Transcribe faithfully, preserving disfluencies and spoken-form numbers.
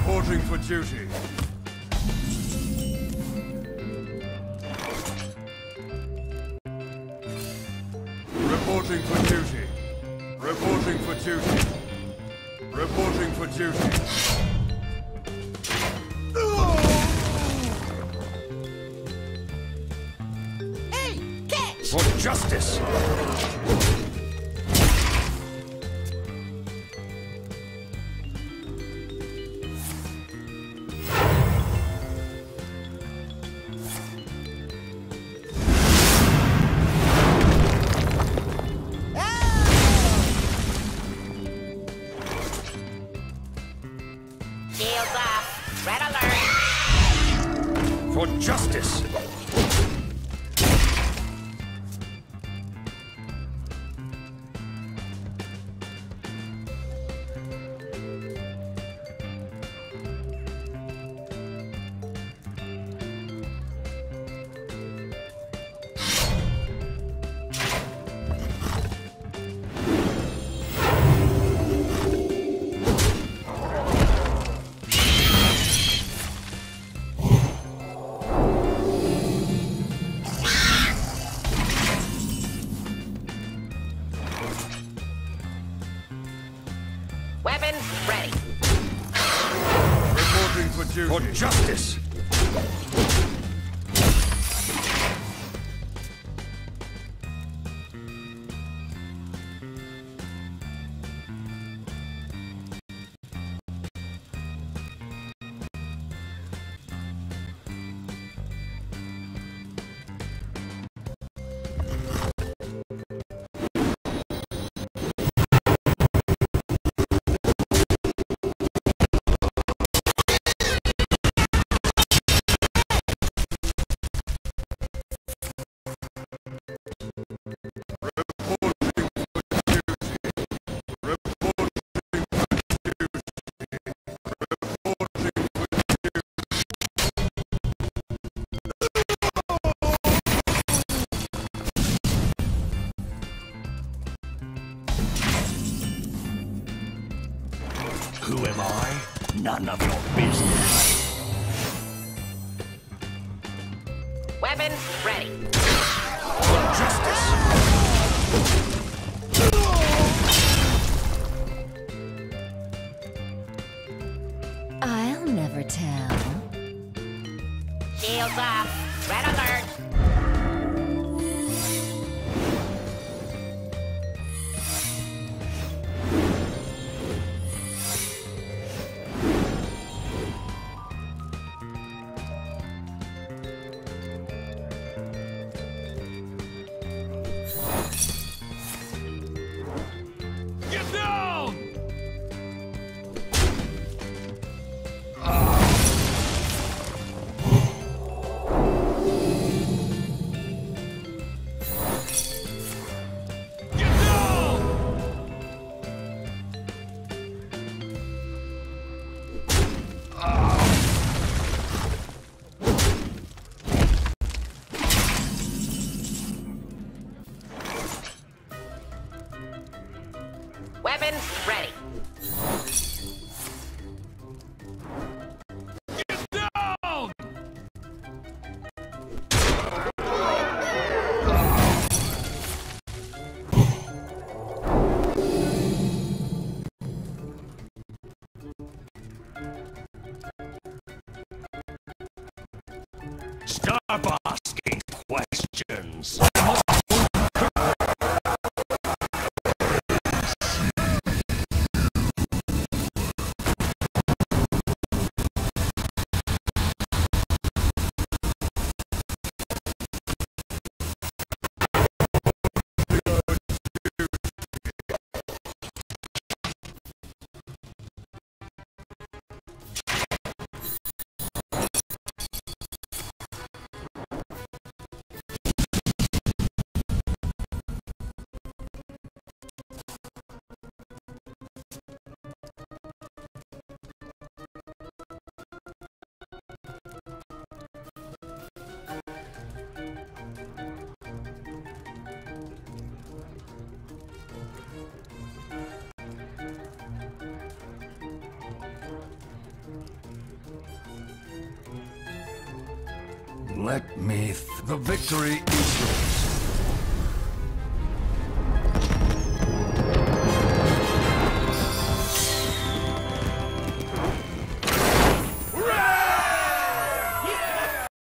Reporting for duty. Reporting for duty. Reporting for duty. Reporting for duty. Hey, catch! For justice! Shields up. Red alert. For justice! Weapons ready. Reporting for duty. For justice! Who am I? None of your business. Weapons ready. For justice! I'll never tell. Shields up. Red alert. Get down! Get down! Weapons ready. Get down! Stop asking questions. Let me... Th the victory is yours.